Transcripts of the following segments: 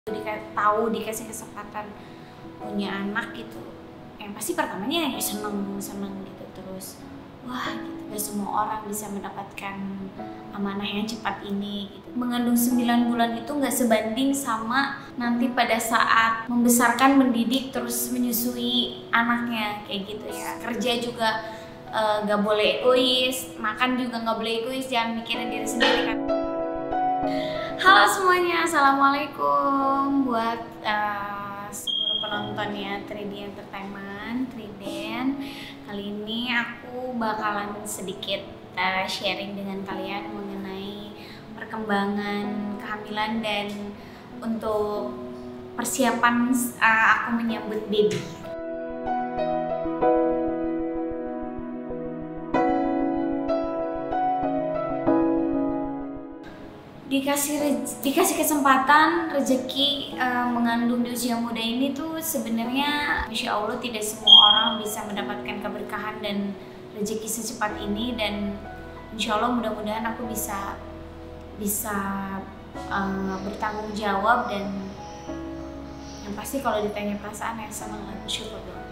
dikasih kesempatan punya anak gitu, yang pasti pertamanya ya seneng gitu, terus wah gitu, gak semua orang bisa mendapatkan amanah yang cepat ini gitu. Mengandung 9 bulan itu gak sebanding sama nanti pada saat membesarkan, mendidik, terus menyusui anaknya kayak gitu ya. Kerja juga gak boleh egois, makan juga gak boleh egois, jangan mikirin diri sendiri kan. Halo semuanya, assalamualaikum buat seluruh penonton ya Triden Entertainment, Triden. Kali ini aku bakalan sedikit sharing dengan kalian mengenai perkembangan kehamilan dan untuk persiapan aku menyambut baby. Dikasih kesempatan rezeki mengandung di usia muda ini tuh sebenarnya Masya Allah tidak semua orang bisa mendapatkan keberkahan dan rezeki secepat ini, dan Insya Allah mudah-mudahan aku bisa bertanggung jawab, dan yang pasti kalau ditanya perasaan ya senang dan bersyukur dong.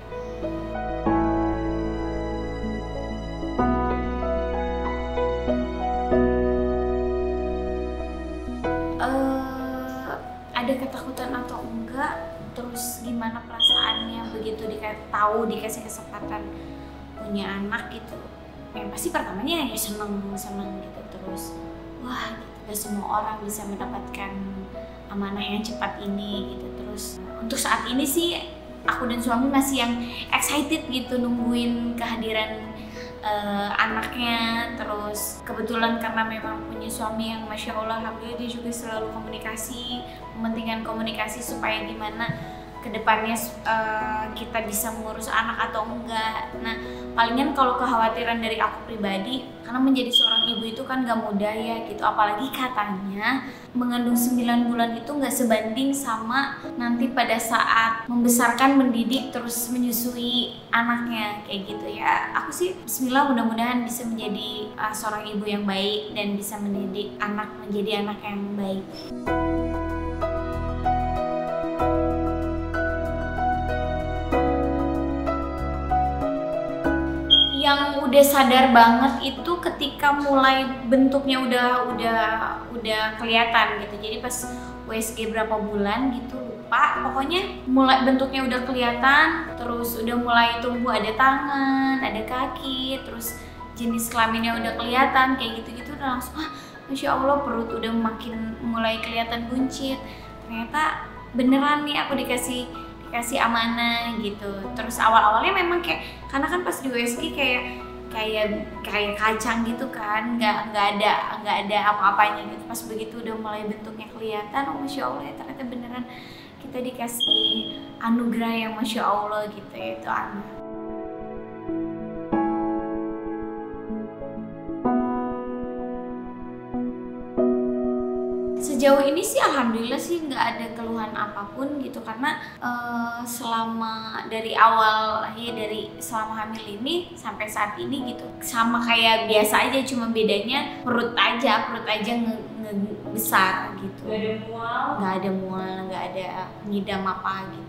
Ada ketakutan atau enggak, terus gimana perasaannya begitu dikasih kesempatan punya anak gitu, yang pasti pertamanya ya seneng gitu, terus wah gitu, gak semua orang bisa mendapatkan amanah yang cepat ini gitu. Terus untuk saat ini sih aku dan suami masih yang excited gitu nungguin kehadiran anaknya. Terus kebetulan karena memang punya suami yang Masya Allah, alhamdulillah dia juga selalu komunikasi, mementingkan komunikasi supaya gimana kedepannya kita bisa mengurus anak atau enggak. Nah palingan kalau kekhawatiran dari aku pribadi, karena menjadi seorang ibu itu kan gak mudah ya gitu, apalagi katanya mengandung 9 bulan itu gak sebanding sama nanti pada saat membesarkan, mendidik, terus menyusui anaknya kayak gitu ya. Aku sih bismillah mudah-mudahan bisa menjadi seorang ibu yang baik dan bisa mendidik anak menjadi anak yang baik. Yang udah sadar banget itu ketika mulai bentuknya udah kelihatan gitu. Jadi pas USG berapa bulan gitu lupa, pokoknya mulai bentuknya udah kelihatan, terus udah mulai tumbuh, ada tangan, ada kaki, terus jenis kelaminnya udah kelihatan kayak gitu-gitu, udah langsung Masya Allah, perut udah makin mulai kelihatan buncit. Ternyata beneran nih aku dikasih amanah gitu. Terus awal-awalnya memang kayak, karena kan pas di USG kayak kacang gitu kan, nggak ada apa-apanya gitu. Pas begitu udah mulai bentuknya kelihatan, oh Masya Allah ya, ternyata beneran kita dikasih anugerah yang Masya Allah gitu, yaitu anak. Sejauh ini sih alhamdulillah sih nggak ada keluhan apapun gitu, karena selama dari awal ya, selama hamil ini sampai saat ini gitu sama kayak biasa aja, cuma bedanya perut aja besar gitu. Nggak ada mual, nggak ada ngidam apa gitu.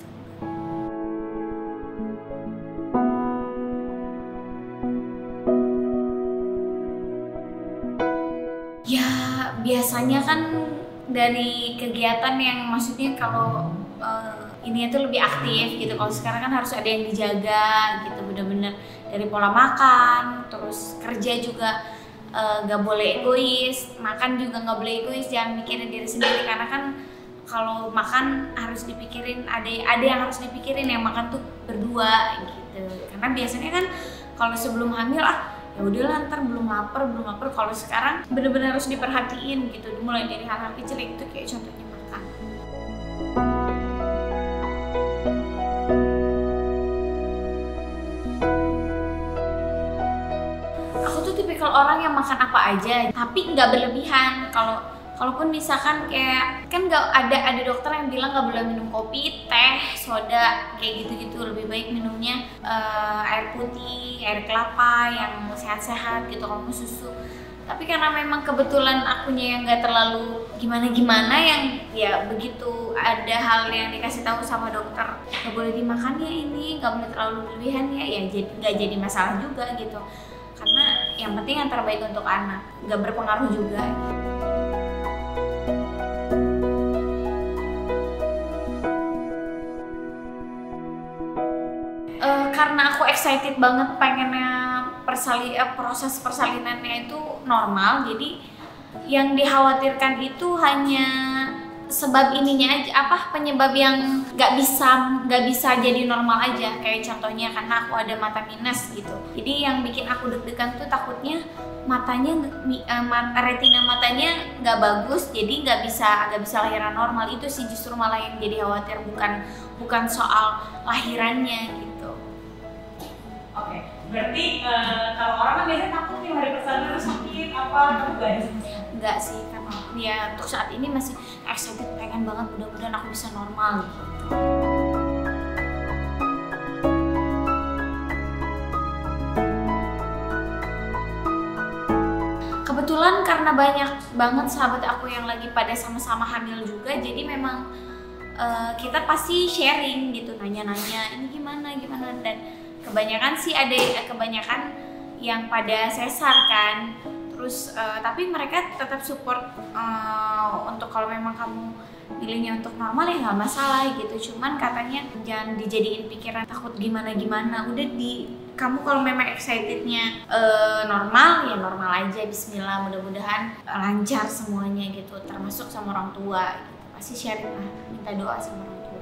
Ya biasanya kan dari kegiatan yang maksudnya kalau ini tuh lebih aktif gitu. Kalau sekarang kan harus ada yang dijaga gitu, bener-bener dari pola makan, terus kerja juga gak boleh egois, makan juga gak boleh egois, jangan mikirin diri sendiri, karena kan kalau makan harus dipikirin, ada yang harus dipikirin, yang makan tuh berdua gitu. Karena biasanya kan kalau sebelum hamil ya udahlah ntar belum lapar. Kalau sekarang bener-bener harus diperhatiin gitu, mulai dari hal-hal kecil itu, kayak contohnya makan. Aku tuh tipikal orang yang makan apa aja, tapi nggak berlebihan. Kalaupun misalkan kayak kan nggak ada dokter yang bilang nggak boleh minum kopi, teh, soda kayak gitu-gitu, lebih baik minumnya air putih, air kelapa yang sehat-sehat gitu, kalau susu Tapi karena memang kebetulan akunya yang nggak terlalu gimana-gimana, yang ya begitu ada hal yang dikasih tahu sama dokter nggak boleh dimakan ya ini, nggak boleh terlalu berlebihan ya jadi nggak jadi masalah juga gitu. Karena yang penting yang terbaik untuk anak, nggak berpengaruh juga. Karena aku excited banget pengennya proses persalinannya itu normal, jadi yang dikhawatirkan itu hanya sebab ininya aja, penyebab yang nggak bisa jadi normal aja, kayak contohnya karena aku ada mata minus gitu. Jadi yang bikin aku deg-degan tuh takutnya retina matanya nggak bagus, jadi nggak bisa lahiran normal. Itu sih justru malah yang jadi khawatir, bukan soal lahirannya gitu. Oke, berarti kalau orang kan biasanya takut nih hari persalinan sakit apa, kamu gak ada sama sekali? Enggak sih, karena ya untuk saat ini masih excited, pengen banget mudah-mudahan aku bisa normal gitu. Kebetulan karena banyak banget sahabat aku yang lagi pada sama-sama hamil juga, jadi memang kita pasti sharing gitu, nanya-nanya ini gimana, dan kebanyakan yang pada sesar kan. Terus tapi mereka tetap support untuk kalau memang kamu pilihnya untuk normal ya nggak masalah gitu. Cuman katanya jangan dijadiin pikiran takut gimana-gimana. Udah kamu kalau memang excitednya normal ya normal aja. Bismillah, mudah-mudahan lancar semuanya gitu. Termasuk sama orang tua gitu. Pasti sharing lah, minta doa sama orang tua.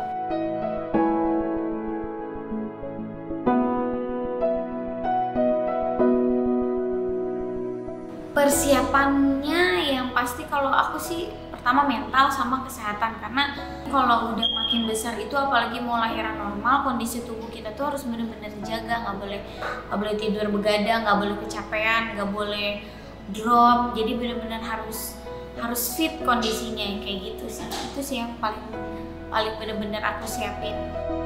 Persiapannya yang pasti kalau aku sih pertama mental sama kesehatan, karena kalau udah makin besar itu apalagi mau lahiran normal, kondisi tubuh kita tuh harus benar-benar dijaga, nggak boleh tidur begadang, nggak boleh kecapean, nggak boleh drop, jadi benar-benar harus fit kondisinya kayak gitu sih. Itu sih yang paling benar-benar aku siapin.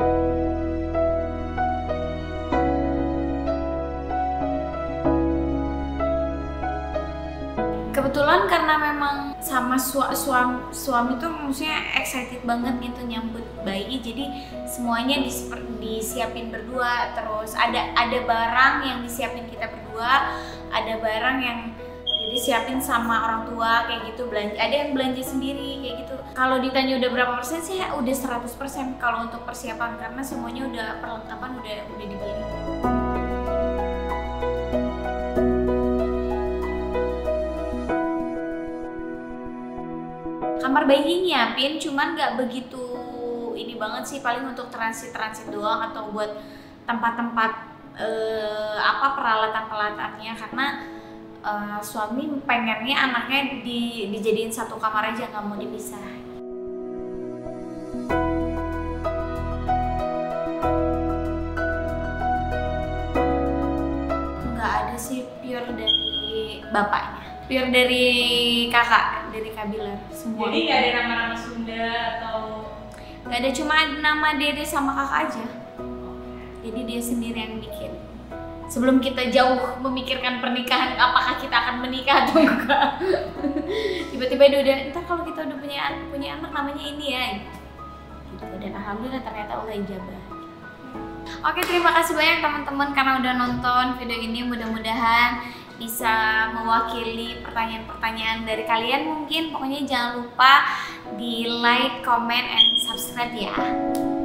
Kebetulan karena memang sama suami tuh maksudnya excited banget gitu nyambut bayi, jadi semuanya disiapin berdua. Terus ada barang yang disiapin kita berdua, ada barang yang disiapin sama orang tua kayak gitu, ada yang belanja sendiri kayak gitu. Kalau ditanya udah berapa persen sih, udah 100% kalau untuk persiapan, karena semuanya udah perlengkapan udah dibeli. Kamar bayi nyiapin, cuman nggak begitu ini banget sih, paling untuk transit doang atau buat tempat-tempat peralatan-peralatannya, karena suami pengennya anaknya dijadiin satu kamar aja, nggak mau dipisah. Nggak ada sih pure dari bapaknya. Pure dari kakak, dari Kabilar semua. Jadi nggak ada nama-nama Sunda atau? Nggak ada, cuma nama dede sama kakak aja. Jadi dia sendiri yang bikin. Sebelum kita jauh memikirkan pernikahan, apakah kita akan menikah atau enggak, tiba-tiba dia udah, ntar kalau kita udah punya anak namanya ini ya. Gitu. Dan alhamdulillah ternyata udah ijabah. Oke, terima kasih banyak teman-teman karena udah nonton video ini. Mudah-mudahan bisa mewakili pertanyaan-pertanyaan dari kalian mungkin. Pokoknya jangan lupa di like, comment, and subscribe ya.